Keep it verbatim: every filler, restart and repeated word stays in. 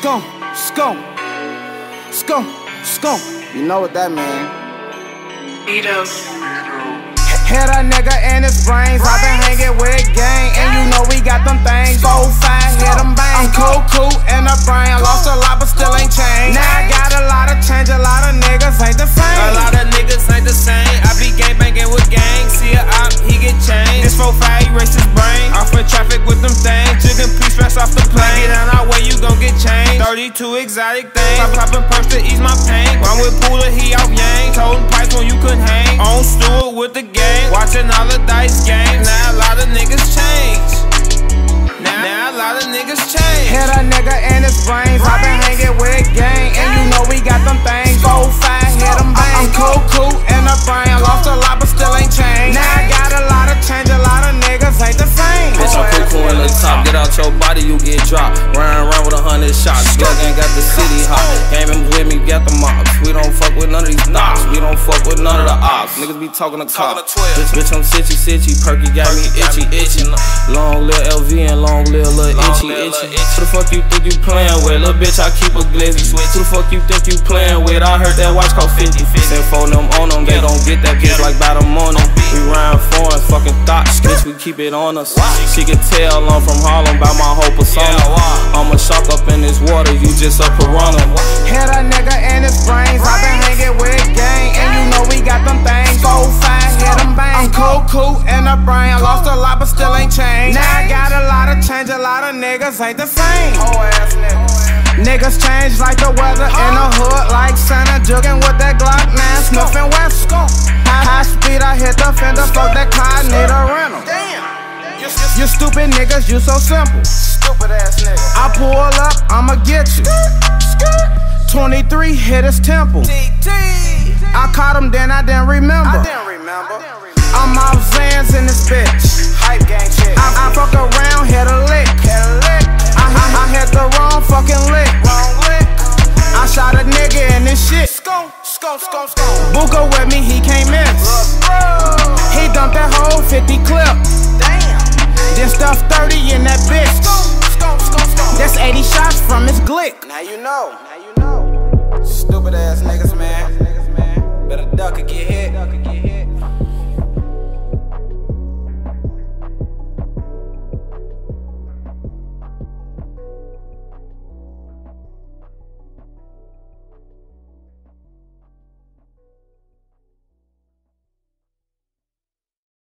skunk, skunk, skunk, skunk. You know what that mean? Ito. Hit a nigga in his brains, I been hanging with gang, and you know we got them things. Four, five, hit them bang. I'm cool, cool in the brain, lost a lot but still ain't changed. Now I got a lot of change, a lot of niggas ain't the same. A lot of niggas ain't the same. I be gang banging with gang, see a op, he get changed. This four, five, erase his brain. Off in traffic with them things, chicken piece fresh off the plane. Get on our way, you gon' get changed. thirty-two exotic things, I poppin' perks to ease my pain. I'm with Pooler, he out yang. Toting pipes when you couldn't hang. On Stewart with the gang, watching all the dice games. Now a lot of niggas change. Now, now a lot of niggas change. Hit a nigga in his brains, I been hanging with gang, and you know we got them things. Four, five, hit them bang. I'm cool, cool in the brain, lost a lot but still ain't changed. Now I got a lot of change, a lot of niggas ain't the same. Bitch, I'm cool, cool in the top. Get out your body, you get dropped. Run around with a hundred shots. Slug ain't got the city hot. Gaming with me, got the mobs. We don't fuck with none of these knocks. We don't fuck with none of the ops. Niggas be talking to cops. Bitch, bitch, I'm sitchy, sitchy. Perky got me itchy, itchy. Long live L V and long live little itchy, itchy. Who the fuck you think you playing with? Little bitch, I keep a glizzy. Who the fuck you think you playing with? I heard that watch called fifty. Send for them on them, they gon' get that bitch like bottom on them. We rhyme foreign, fucking thoughts. Bitch, we keep it on us. She can tell I'm from Harlem by my whole persona. I'm a shark up in this water, you just a piranha. Hit a nigga in his brains, I been hanging with gang, and you know we got them things. Four, five, hit them bang. I'm cool, cool in the brain, lost a lot but still ain't changed. Now I got a lot of change, a lot of niggas ain't the same. Niggas change like the weather in the hood, like Santa jugging with that Glock nine, sniffing West. High, high speed, I hit the fender, fuck that car, need a rental. You stupid niggas, you so simple. Stupid ass nigga. I pull up, I'ma get you. twenty-three hit his temple. I caught him, then I didn't remember. I'm off Zans in this bitch. Hype gang shit. I, I fuck around, hit a lick. I, I, I hit the wrong fucking lick. I shot a nigga in this shit. Buka with me, he can't miss. He dumped that whole fifty clip. Then stuff thirty in that bitch. That's eighty shots from his glick. Now you know. Stupid ass niggas, man. Better duck or get hit.